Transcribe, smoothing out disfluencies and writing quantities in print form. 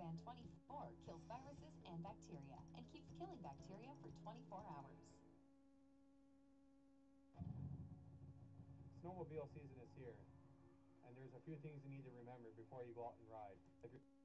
Caravan 24 kills viruses and bacteria and keeps killing bacteria for 24 hours. Snowmobile season is here, and there's a few things you need to remember before you go out and ride. If you're